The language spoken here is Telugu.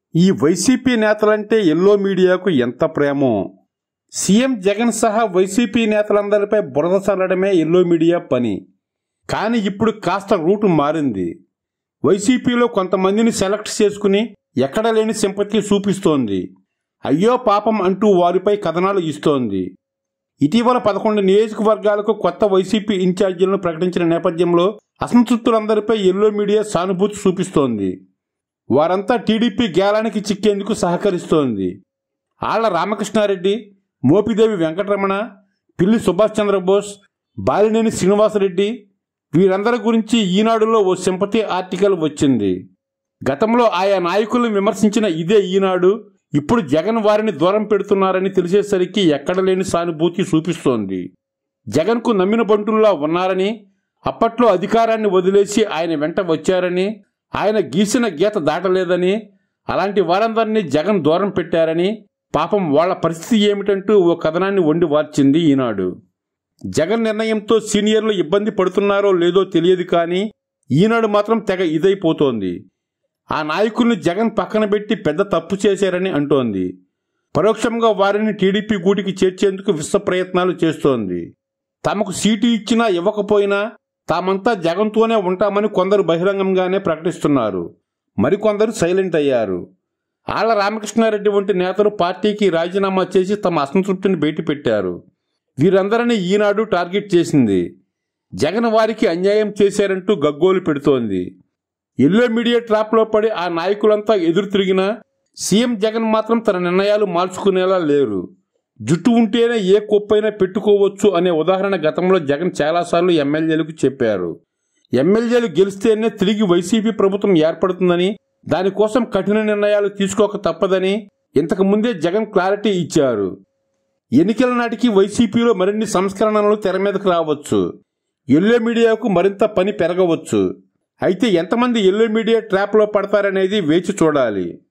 ఈ వైసీపీ నేతలంటే ఎల్లో మీడియాకు ఎంత ప్రేమో. సీఎం జగన్ సహా వైసీపీ నేతలందరిపై బురద చల్లడమే ఎల్లో మీడియా పని. కానీ ఇప్పుడు కాస్త రూటు మారింది. వైసీపీలో కొంతమందిని సెలెక్ట్ చేసుకుని ఎక్కడ లేని సింపతి చూపిస్తోంది. అయ్యో పాపం అంటూ వారిపై కథనాలు ఇస్తోంది. ఇటీవల 11 నియోజకవర్గాలకు కొత్త వైసీపీ ఇన్ఛార్జీలను ప్రకటించిన నేపథ్యంలో అసంతృప్తులందరిపై ఎల్లో మీడియా సానుభూతి చూపిస్తోంది. వారంతా టీడీపీ గేలానికి చిక్కేందుకు సహకరిస్తోంది. ఆళ్ల రామకృష్ణారెడ్డి, మోపిదేవి వెంకటరమణ, పిల్లి సుభాష్ చంద్రబోస్, బాలినేని శ్రీనివాసరెడ్డి వీరందరి గురించి ఈనాడులో ఓ సింపతి ఆర్టికల్ వచ్చింది. గతంలో ఆయా నాయకులను విమర్శించిన ఇదే ఈనాడు ఇప్పుడు జగన్ వారిని దూరం పెడుతున్నారని తెలిసేసరికి ఎక్కడలేని సానుభూతి చూపిస్తోంది. జగన్కు నమ్మిన బంటుల్లా ఉన్నారని, అప్పట్లో అధికారాన్ని వదిలేసి ఆయన వెంట వచ్చారని, ఆయన గీసిన గీత దాటలేదని, అలాంటి వారందరినీ జగన్ దూరం పెట్టారని, పాపం వాళ్ల పరిస్థితి ఏమిటంటూ ఓ కథనాన్ని వండి వార్చింది ఈనాడు. జగన్ నిర్ణయంతో సీనియర్లు ఇబ్బంది పడుతున్నారో లేదో తెలియదు కానీ ఈనాడు మాత్రం తెగ ఇదైపోతోంది. ఆ నాయకుల్ని జగన్ పక్కన పెట్టి పెద్ద తప్పు చేశారని అంటోంది. పరోక్షంగా వారిని టీడీపీ గూటికి చేర్చేందుకు విశ్వ ప్రయత్నాలు చేస్తోంది. తమకు సీటు ఇచ్చినా ఇవ్వకపోయినా తామంతా జగన్తోనే ఉంటామని కొందరు బహిరంగంగానే ప్రకటిస్తున్నారు. మరికొందరు సైలెంట్ అయ్యారు. ఆళ్ల రామకృష్ణారెడ్డి వంటి నేతలు పార్టీకి రాజీనామా చేసి తమ అసంతృప్తిని బయటపెట్టారు. వీరందరినీ ఈనాడు టార్గెట్ చేసింది. జగన్ వారికి అన్యాయం చేశారంటూ గగ్గోలు పెడుతోంది. ఎల్లో మీడియా ట్రాప్లో పడి ఆ నాయకులంతా ఎదురు తిరిగినా సీఎం జగన్ మాత్రం తన నిర్ణయాలు మార్చుకునేలా లేరు. జుట్టు ఉంటేనే ఏ కొప్పైనా పెట్టుకోవచ్చు అనే ఉదాహరణ గతంలో జగన్ చాలాసార్లు ఎమ్మెల్యేలకు చెప్పారు. ఎమ్మెల్యేలు గెలిస్తేనే తిరిగి వైసీపీ ప్రభుత్వం ఏర్పడుతుందని, దానికోసం కఠిన నిర్ణయాలు తీసుకోక తప్పదని ఇంతకు ముందే జగన్ క్లారిటీ ఇచ్చారు. ఎన్నికల నాటికి వైసీపీలో మరిన్ని సంస్కరణలు తెర మీదకు రావచ్చు. ఎల్లో మీడియాకు మరింత పని పెరగవచ్చు. అయితే ఎంతమంది ఎల్లో మీడియా ట్రాప్లో పడతారనేది వేచి చూడాలి.